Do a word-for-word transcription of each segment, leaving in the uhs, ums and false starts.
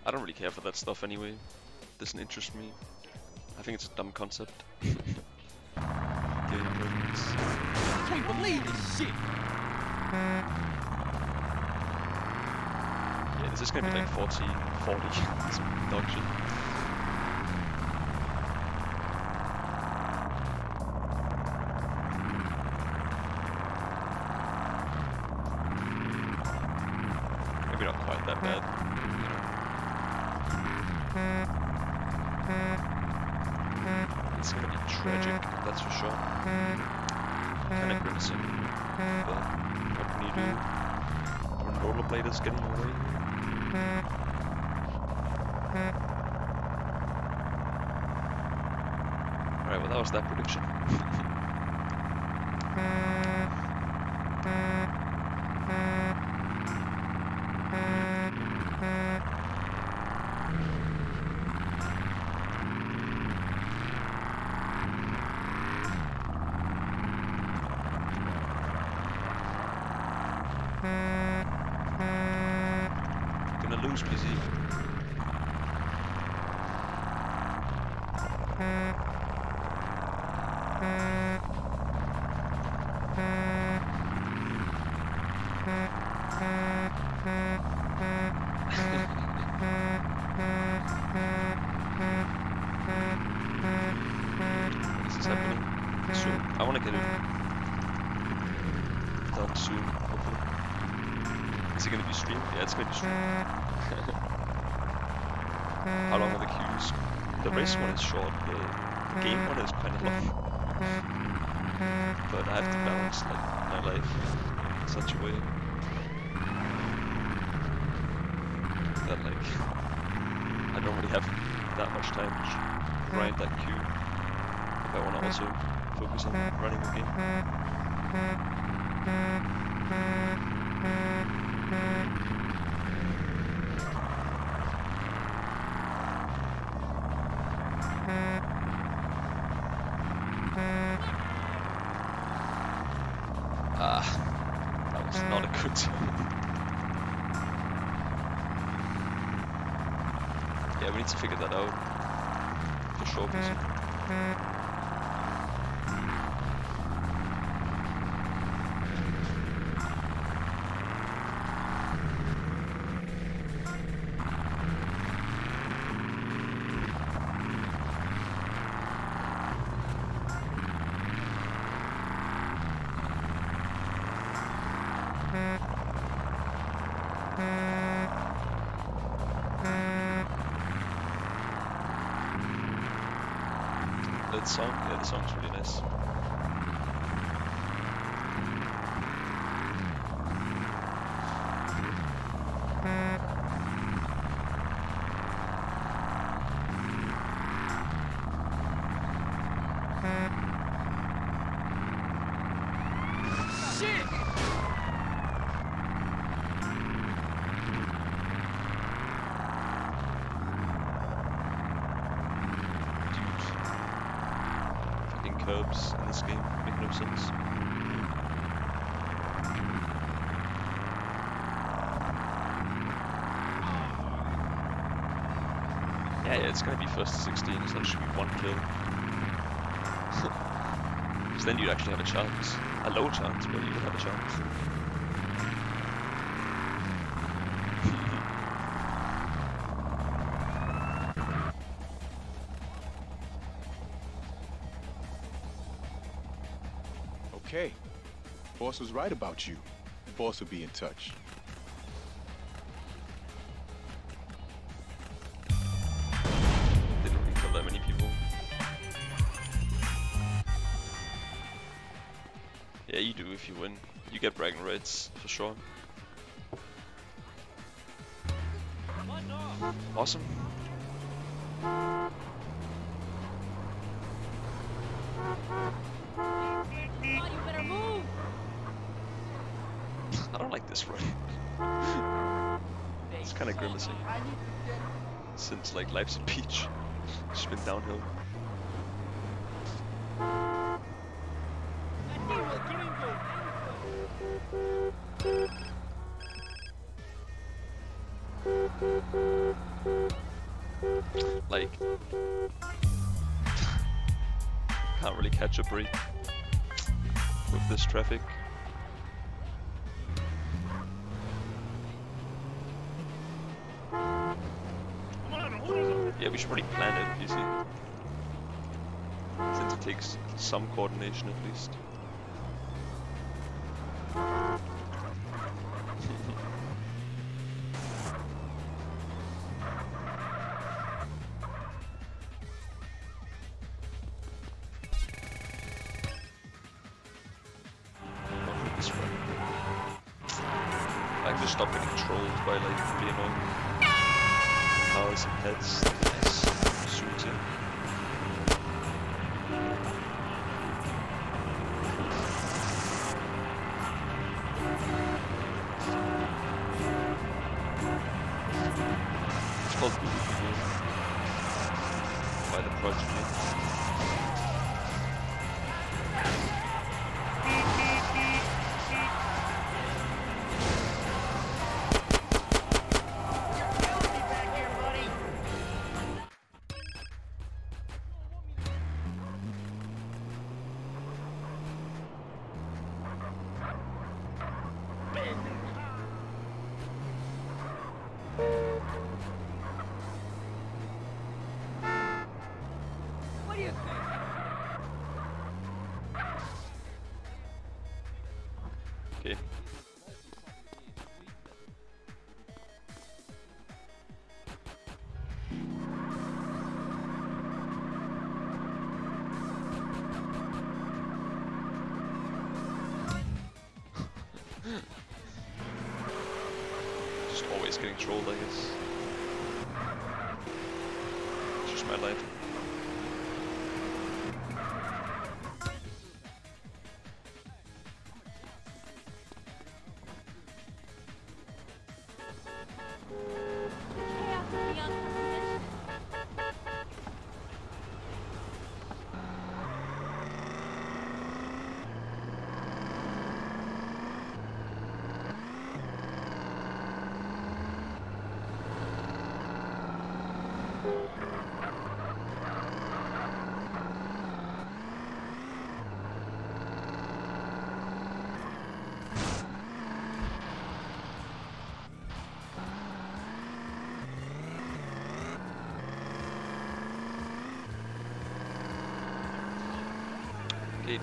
I don't really care for that stuff anyway. Doesn't interest me. I think it's a dumb concept. Getting weapons. I can't believe this shit. Yeah, this is gonna be like forty, forty. Some dog shit. Maybe not quite that bad. It's gonna be tragic, that's for sure. Kinda grimacing, but what can you do? When rollerbladers getting away? Alright, well that was that prediction. Gonna lose, Blizzy. This is happening soon. I wanna get it done soon, hopefully. Is it gonna be streamed? Yeah, it's gonna be streamed. How long are the queues? The race one is short, the, the game one is kinda long. But I have to balance like my life in such a way that like I don't really have that much time to grind that queue if I wanna also focus on running the game. Ah, that was not a good time. Yeah, we need to figure that out for sure. Busy. That song, yeah, the song's really nice. Shit! Curbs in this game make no sense. Yeah, yeah, it's gonna be first to sixteen, so that should be one kill. Because then you'd actually have a chance. A low chance, but you would have a chance. Okay. Boss was right about you. Boss will be in touch. Didn't really kill that many people. Yeah, you do if you win. You get bragging rights, for sure. Awesome. You better move. I don't like this run. It's kind of grimacing. Since like Life's a Peach, it's been downhill. Thank you. like can't really catch a break with this traffic. Yeah, we should probably plan it, you see. Since it takes some coordination at least. Not this way. I can just stop getting trolled by like really annoying cars and heads that is zoomed in. It's called Google by the Prodigy. What do you think? Okay. Just always getting trolled, I guess. It's just my life. Chaos is beyond comprehension. Okay.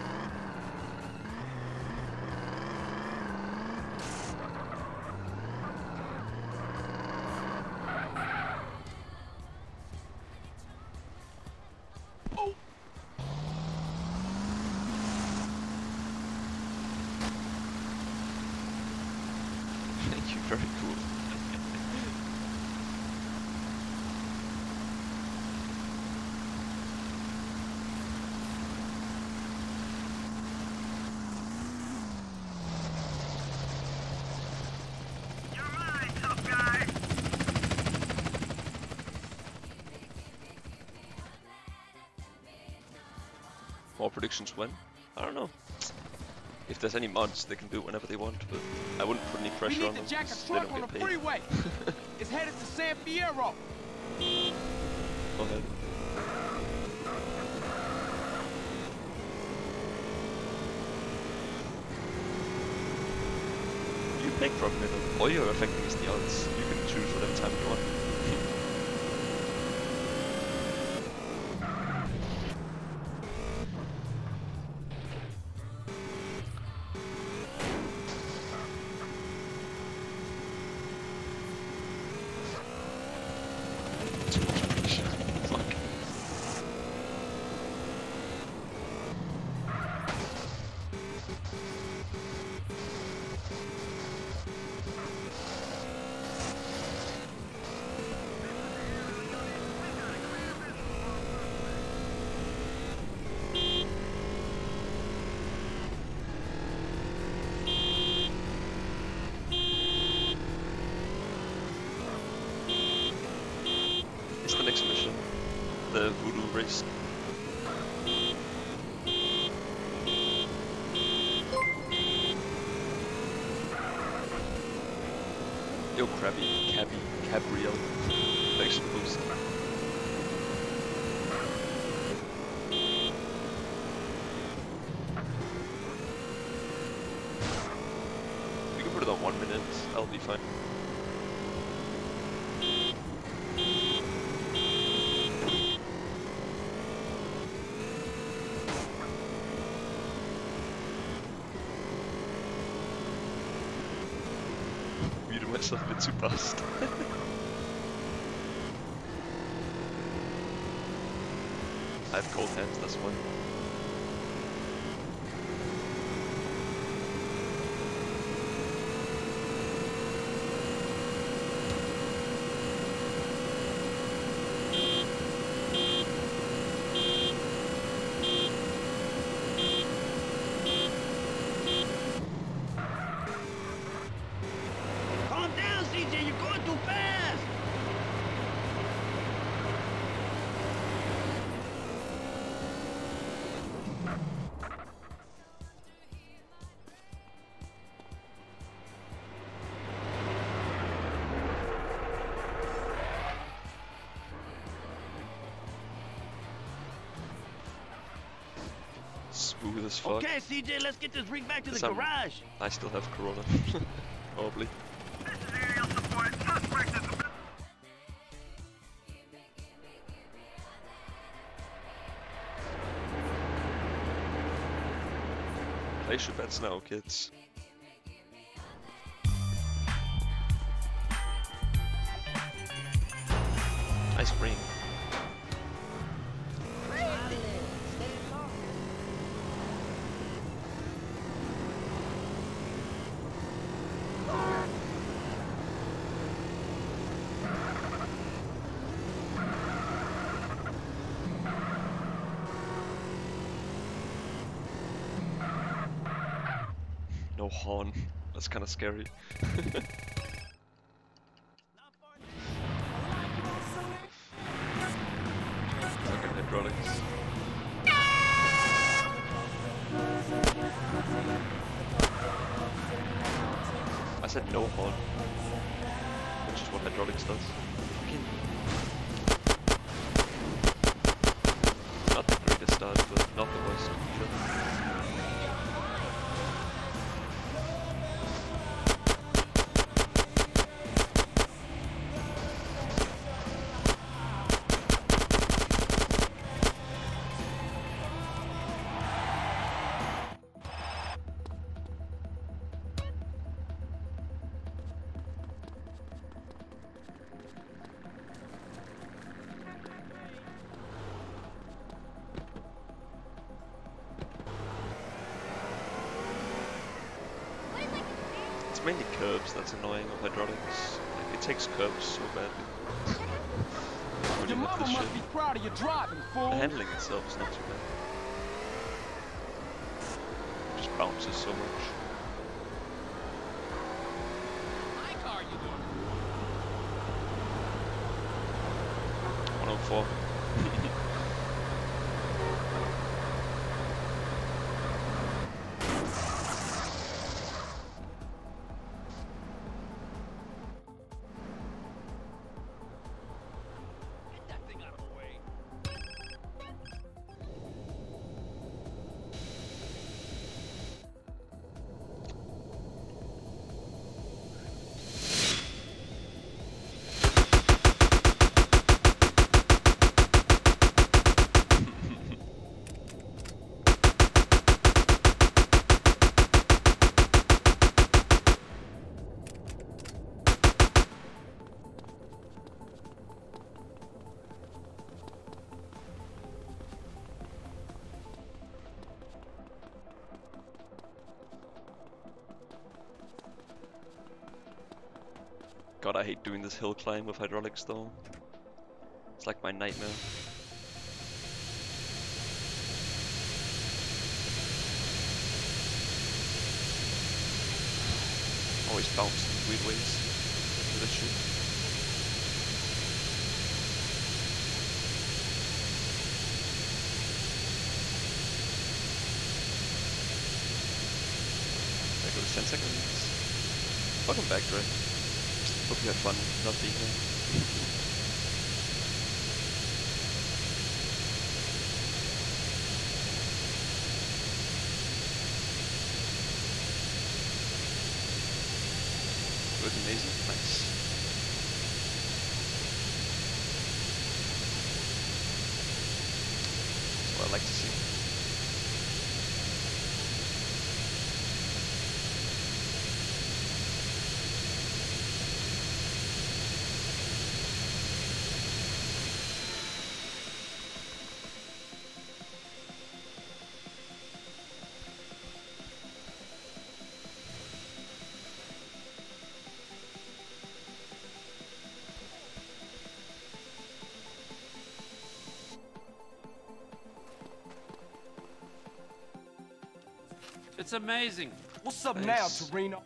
Thank you, very cool. More predictions when? I don't know. If there's any mods, they can do it whenever they want, but I wouldn't put any We pressure need on to them jack a because they truck don't on the get paid. freeway. It's headed to San Fierro. Go ahead. You pick from middle. All you're affecting is the odds. You can choose whatever time you want. Too much pressure. Fuck. What's the next mission? The Voodoo race. Yo, Krabby, Cabby, Cabriel. Thanks for the boost. put it on one minute, I'll be fine. Muted myself a bit too fast. I have cold hands, that's why. Calm down, C J. You're going too fast. Smooth as fuck. Okay, C J, let's get this rig back to the Some- garage. I still have Corona. Probably. Place your bets now, kids. Ice cream. No horn. That's kind of scary. Fucking hydraulics. I said no horn, which is what hydraulics does. Fucking not the greatest start, but not the worst either. It's mainly curbs that's annoying of hydraulics. Like, it takes curbs so badly. When Your you have mama this must shit. be proud of your driving, fool. The handling itself is not too bad. It just bounces so much. My car, you doing? one oh four. Get that thing out of the way. God, I hate doing this hill climb with hydraulics though. It's like my nightmare. Always bounce in weird ways with this shit. I go to ten seconds. Welcome back, Dre. Hope you had fun not being here. Working amazing. Nice. That's what I like to see. It's amazing. What's up Nice. now, Torino?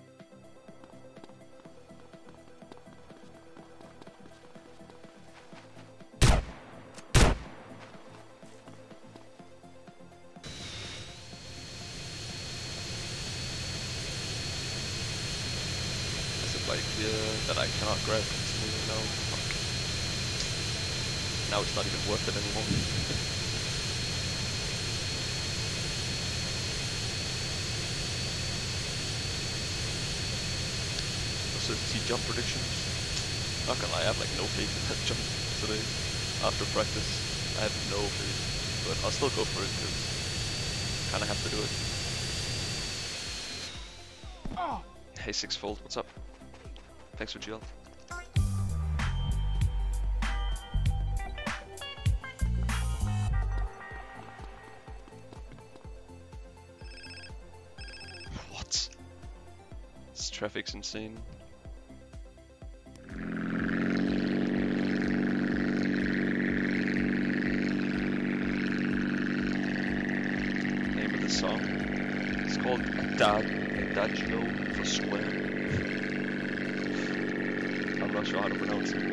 There's a bike here that I cannot grab. Continue now. Fuck. Now it's not even worth it anymore. Certainty jump predictions. Not gonna lie, I have like no faith in that jump today. After practice, I have no faith, but I'll still go for it because kind of have to do it. Oh. Hey Sixfold, what's up? Thanks for G L. What? This traffic's insane. Song. It's called Adad Adagio for Square. I'm not sure how to pronounce it.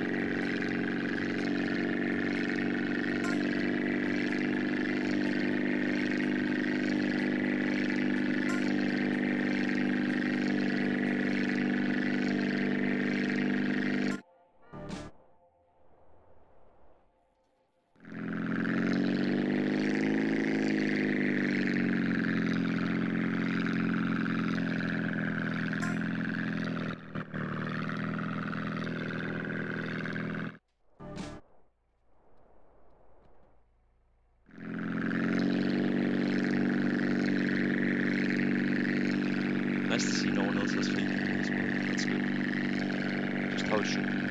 Nice to see no one else has faith in me as well. That's good. Just how it should be.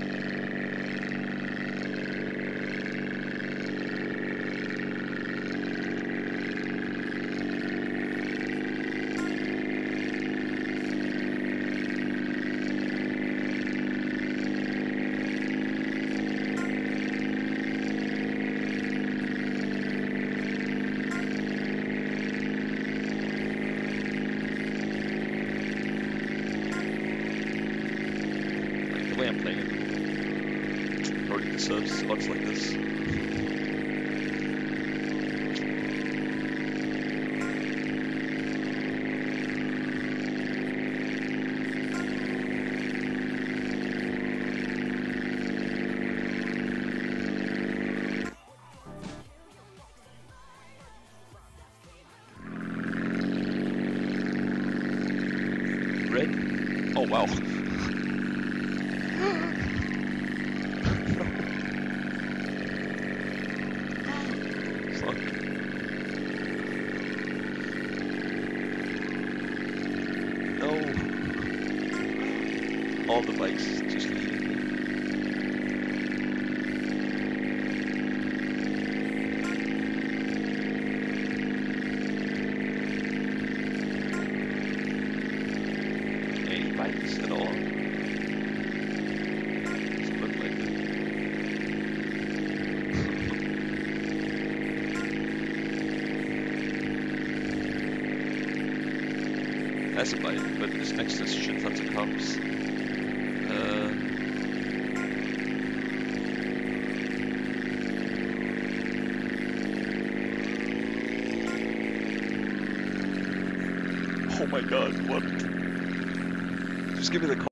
The way I'm playing it already deserves odds like this. Red? Oh wow. Fuck. No. All the bikes just leaving me. Any bikes at all? Doesn't look like it. That's a bike, but it's next to shit tons of cops. Uh, oh my god, what? Just give me the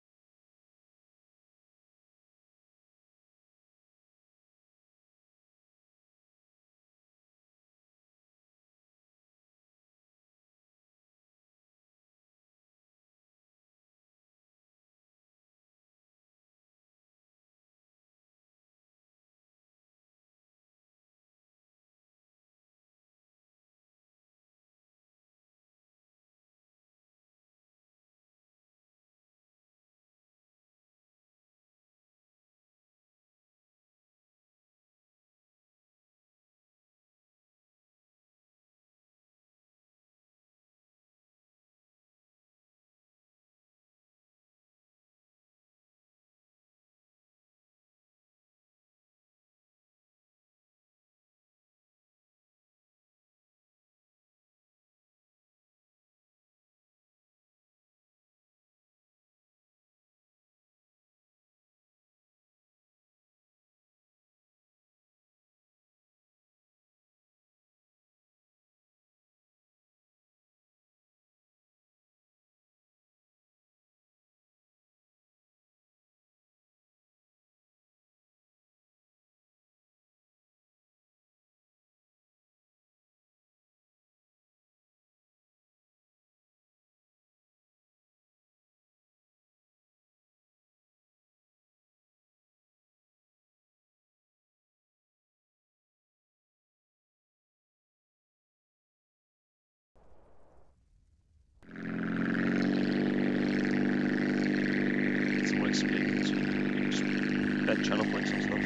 It's more explained. So you just bet channel points and stuff.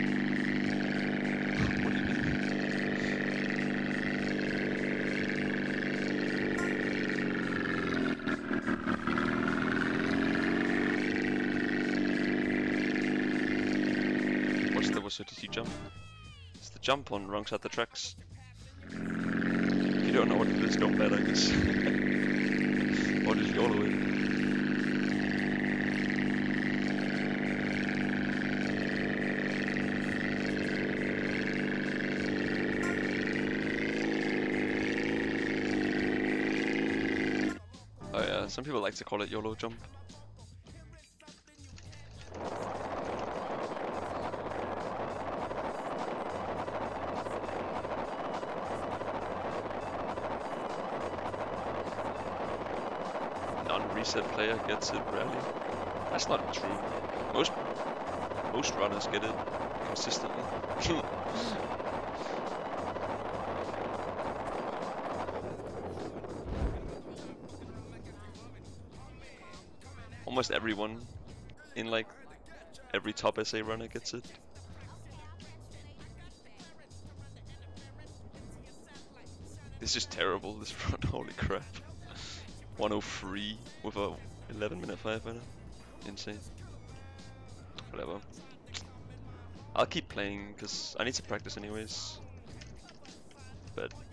What do you mean? What's the what's the did you jump? It's the jump on wrong side of the tracks. If you don't know what it is, don't bet, I guess. Or just YOLO it. Oh yeah, some people like to call it YOLO jump. Non-reset player gets it rarely. That's not true. Most most runners get it consistently. Almost everyone in like every top S A runner gets it. This is terrible, this run, holy crap. one oh three with a eleven minute five minute. Insane. Whatever. I'll keep playing because I need to practice anyways. But